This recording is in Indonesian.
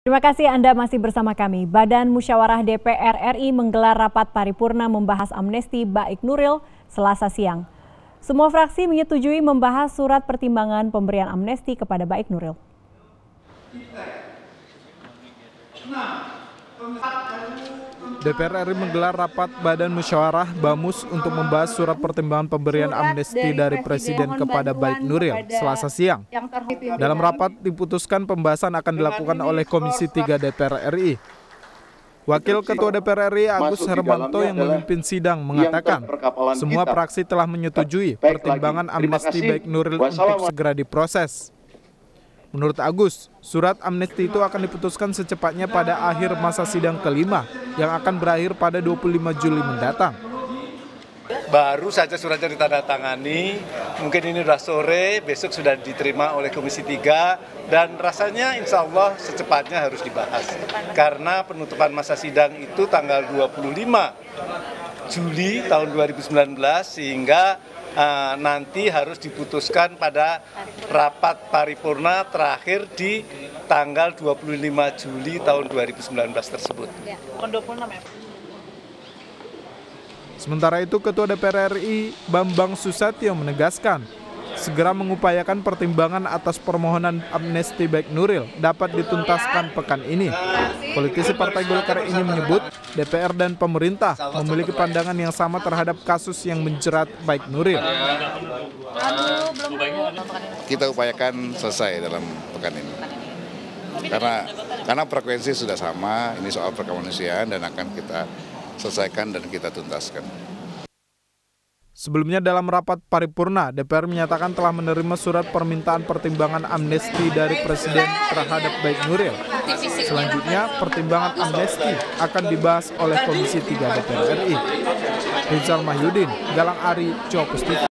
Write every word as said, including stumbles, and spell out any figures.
Terima kasih Anda masih bersama kami. Badan Musyawarah D P R R I menggelar rapat paripurna membahas amnesti Baik Nuril Selasa siang. Semua fraksi menyetujui membahas surat pertimbangan pemberian amnesti kepada Baik Nuril. D P R R I menggelar rapat Badan Musyawarah Bamus untuk membahas surat pertimbangan pemberian amnesti dari Presiden kepada Baik Nuril Selasa siang. Dalam rapat diputuskan pembahasan akan dilakukan oleh Komisi tiga D P R R I. Wakil Ketua D P R R I Agus Hermanto yang memimpin sidang mengatakan semua fraksi telah menyetujui pertimbangan amnesti Baik Nuril untuk segera diproses. Menurut Agus, surat amnesti itu akan diputuskan secepatnya pada akhir masa sidang kelima yang akan berakhir pada dua puluh lima Juli mendatang. Baru saja suratnya ditandatangani, mungkin ini sudah sore, besok sudah diterima oleh Komisi tiga, dan rasanya insya Allah secepatnya harus dibahas. Karena penutupan masa sidang itu tanggal dua puluh lima Juli tahun dua ribu sembilan belas, sehingga uh, nanti harus diputuskan pada rapat paripurna terakhir di tanggal dua puluh lima Juli tahun dua ribu sembilan belas tersebut. Ya, dua puluh enam ya. Sementara itu, Ketua D P R R I Bambang Susatyo menegaskan segera mengupayakan pertimbangan atas permohonan amnesti Baik Nuril dapat dituntaskan pekan ini. Politisi Partai Golkar ini menyebut D P R dan pemerintah memiliki pandangan yang sama terhadap kasus yang menjerat Baik Nuril. Kita upayakan selesai dalam pekan ini. Karena karena frekuensi sudah sama, ini soal perkemanusiaan dan akan kita selesaikan dan kita tuntaskan. Sebelumnya dalam rapat paripurna, D P R menyatakan telah menerima surat permintaan pertimbangan amnesti dari Presiden terhadap Baik Nuril. Selanjutnya, pertimbangan amnesti akan dibahas oleh Komisi tiga D P R R I. Rizal Mahyudin, Galang Ari, Jopus T V.